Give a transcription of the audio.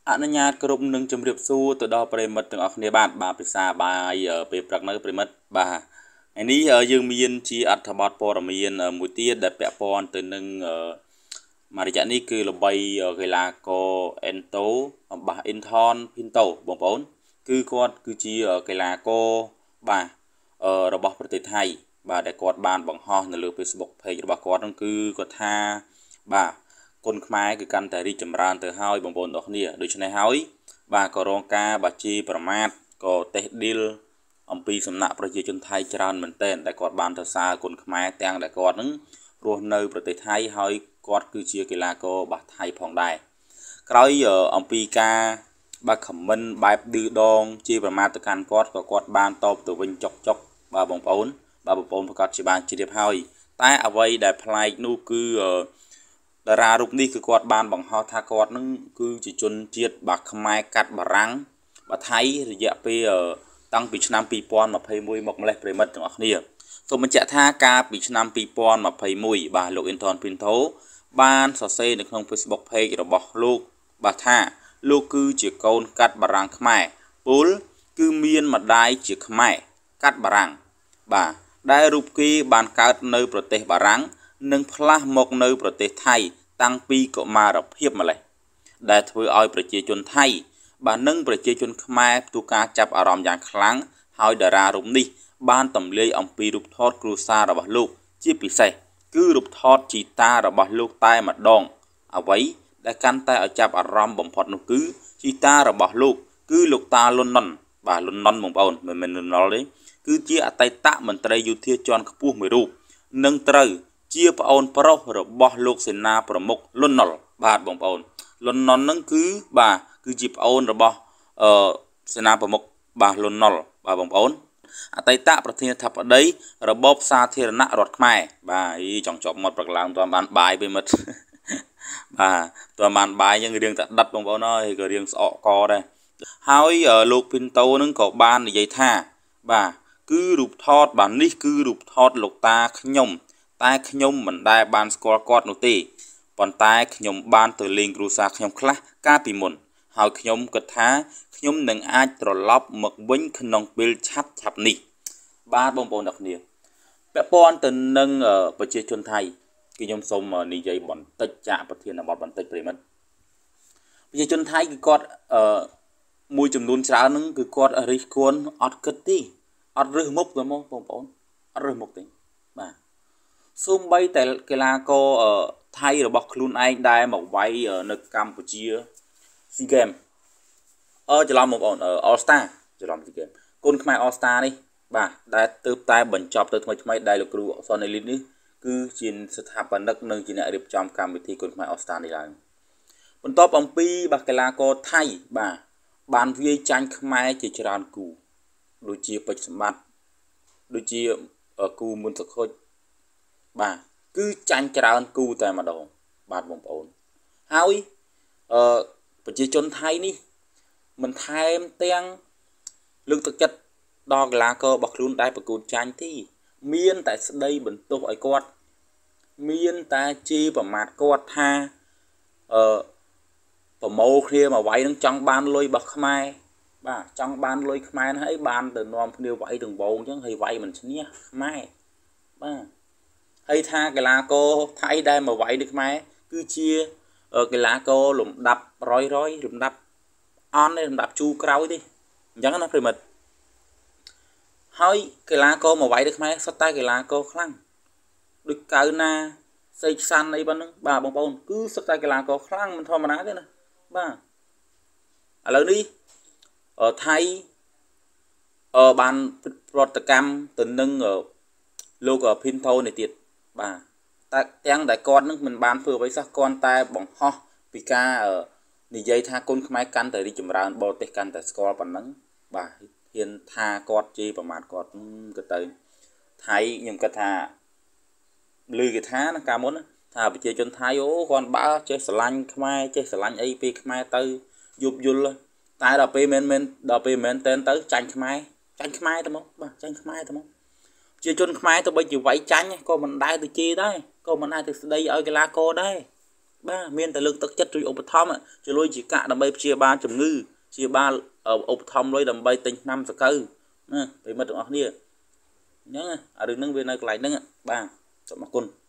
អនុញ្ញាតគ្រប់នឹងជម្រាបសួរទៅដល់ប្រិមិត្តទាំងអស់គ្នាបាទពិសាបាយពេលព្រឹកនៅប្រិមិត្តបាទហើយនេះយើងមានជាអត្ថបទព័ត៌មានមួយទៀតដែលពាក់ព័ន្ធទៅនឹងមួយរយៈនេះគឺល្បីកីឡាករអេនតូបាសអ៊ីនថនភីនតូបងប្អូនគឺគាត់គឺជាកីឡាករបាទរបស់ប្រទេសថៃបាទដែលគាត់បានបង្ហោះនៅលើ Facebook Page របស់គាត់ហ្នឹងគឺគាត់ថាបាទគុណខ្មែរគឺកាន់តែរីកចម្រើនទៅហើយបងប្អូនទាំងគ្នាដូច្នេះហើយបាទក៏រងការបាជាប្រមាថក៏តេះឌីលអំពីសំណាក់ប្រជាជនថៃច្រើនមែនទែនដែលគាត់បានទៅសារគុណខ្មែរទាំងដែលគាត់នឹងរស់នៅប្រទេសថៃហើយគាត់គឺជាកីឡាករបាសថៃផងដែរក្រោយអំពីការបាទខមមិនបែបឌឺដងជាប្រមាថទៅកាន់គាត់ក៏គាត់បានតបទៅវិញចុកបាទបងប្អូនប្រកាសជាបានជ្រាបហើយតែអ្វីដែលប្លែកនោះគឺតារារូបនេះគឺគាត់បានបង្ហោះថាគាត់នឹងគឺជាជនជាតិបាទខ្មែរកាត់បារាំងបាទថៃរយៈពេលតាំងពីឆ្នាំ2021មកម្លេះប្រិមិត្តទាំងអស់គ្នាសូមបញ្ជាក់ថាកាលពីឆ្នាំ2021បាទលោកអ៊ីនថនភីនថូបានសរសេរនៅក្នុង Facebook Page របស់លោកបាទថាលោកគឺជាកូនកាត់បារាំងខ្មែរពលគឺមានម្ដាយជាខ្មែរកាត់បារាំងបាទដែលរូបគេបានកើតនៅប្រទេសបារាំងនិងផ្លាស់មកនៅប្រទេសថៃតាំងពីកុមារភាពម្លេះដែលធ្វើឲ្យប្រជាជនថៃបាទនិងប្រជាជនខ្មែរផ្ទុះការចាប់អារម្មណ៍យ៉ាងខ្លាំងហើយតារារូបនេះបានទម្លាយអំពីរូបថតគ្រួសាររបស់លោកជាពិសេសគឺរូបថតជីតារបស់លោកតែម្ដងអ្វីដែលកាន់តែឲ្យចាប់អារម្មណ៍បំផុតនោះគឺជីតារបស់លោកគឺលោកតាលន់ណុនបាទលន់ណុនបងប្អូនមិនមែនលន់ណុលទេគឺជាអតីតមន្ត្រីយោធាជាន់ខ្ពស់មួយរូបនិងត្រូវជាប្អូនប្រុសរបស់លោកសេនាប្រមុខលន់ណុលបាទបងប្អូនលន់ណុននឹងគឺបាទគឺជាប្អូនរបស់សេនាប្រមុខបាទលន់ណុលបាទបងប្អូនអតីតប្រធានាធិបតីរបបសាធារណរដ្ឋខ្មែរបាទចង់ជាប់មាត់ប្រកឡើងមិនបានបាយពេលមិត្តបាទមិនបានបាយយើងរៀងតែដិតបងប្អូនអើយក៏រៀងស្អកកដែរហើយលោកភីនតូនឹងក៏បាននិយាយថាបាទគឺរូបថតបាទនេះគឺរូបថតលោកតាខ្ញុំតែខ្ញុំមិនដែលបានស្គាល់គាត់នោះទេប៉ុន្តែខ្ញុំបានទៅលេងគ្រួសារខ្ញុំខ្លះកាលពីមុនហើយខ្ញុំគិតថាខ្ញុំនឹងអាចត្រឡប់មកវិញក្នុងពេលឆាប់នេះបាទបងប្អូនអ្នកគ្នាពាក់ព័ន្ធទៅនឹងប្រជាជនថៃគឺខ្ញុំសូមនិយាយបន្តិចចាក់ប្រធានបទបន្តិចប្រិមិត្តប្រជាជនថៃគឺគាត់មួយចំនួនច្រើនហ្នឹងគឺគាត់រិះគន់អត់គិតទេអត់រើសមុខទៅមកបងប្អូនអត់រើសមុខទេបាទសូម្បីតែកីឡាករថៃរបស់ខ្លួនឯងដែលមកវាយនៅកម្ពុជា SEA Games ច្រឡំបងប្អូន All Star ច្រឡំ SEA Games គុនខ្មែរ All Star នេះបាទដែលទើបតែបញ្ចប់ទៅថ្មីដែលលោកគ្រូសុនអេលីននេះគឺជាស្ថាបនិកនិងជាអ្នករៀបចំកម្មវិធីគុនខ្មែរ All Star នេះឡើងបន្ទាប់អំពីបាទកីឡាករថៃបាទបានវាយចាញ់ខ្មែរជាច្រើនគូដូចជាពេជ្រសម្បត្តិដូចជាគូមុនសុខុចបាទគឺចាញ់ច្រើនគូតែម្ដងបាទបងប្អូនហើយប្រជាជនថៃនេះមិនថែមទាំងលើកទឹកចិត្តដល់កីឡាកររបស់ខ្លួនដែលប្រកួតចាញ់ទេមានតែស្ដីបន្ទោសឲ្យគាត់មានតែជេរប្រមាថគាត់ថាប្រមូលគ្នាមកវាយនឹងចង់បានលុយរបស់ខ្មែរបាទចង់បានលុយខ្មែរហ្នឹងហើយបានទៅនាំគ្នាវាយទាំងវងអញ្ចឹងហើយវាយមិនឈ្នះខ្មែរបាទហើយថាកីឡាករថៃដែលមកវាយនៅខ្មែរគឺជាកីឡាករលំដាប់រយលំដាប់អន់លំដាប់ជូរក្រោយទេអញ្ចឹងណាប្រិមិត្តហើយកីឡាករមកវាយនៅខ្មែរសុទ្ធតែកីឡាករខ្លាំងដូចកៅណាសេកសាន់អីប៉ុណ្ណឹងបាទបងប្អូនគឺសុទ្ធតែកីឡាករខ្លាំងមិនធម្មតាទេណាបាទឥឡូវនេះថៃបានប្រតិកម្មទៅនឹងលោកភីនថូនេះទៀតបាទតែទាំងដែលគាត់នឹងមិនបានធ្វើអ្វីសោះគ្រាន់តែបង្ហោះពីការនិយាយថាគុនខ្មែរកាន់តែរីកចម្រើនបរទេសកាន់តែស្គាល់ប៉ុណ្ណឹងបាទហ៊ានថាគាត់ជេរប្រមាថគាត់ក៏ទៅថៃខ្ញុំគិតថាឮគេថាណាកាលមុនថាប្រជាជនថៃអូគាត់បើចេះស្រឡាញ់ខ្មែរចេះស្រឡាញ់អីពីខ្មែរទៅយប់យល់តែដល់ពេលមែនតែនទៅចាញ់ខ្មែរទៅមកបាទចាញ់ខ្មែរទៅមកជាជនខ្មែរទៅបីជាវាយចាញ់ក៏មិនដែរទៅជេរដែរក៏មិនដែរទៅស្ដីឲ្យកីឡាករដែរ ba miền tại lương tức chất chui ốp thom chui lôi chỉ cả đầm bay chia ba chấm ngư chia ba ốp thom lôi đầm bay tinh năm sạc câu nè bị mất được nia nhớ à đừng nâng về nơi lại nâng ba chọn mặc quân